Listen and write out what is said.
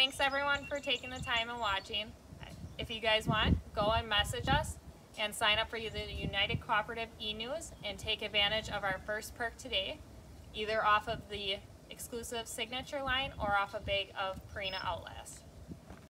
Thanks everyone for taking the time and watching. If you guys want, go and message us and sign up for the United Cooperative e-News and take advantage of our first perk today, either off of the exclusive signature line or off a bag of Purina Outlast.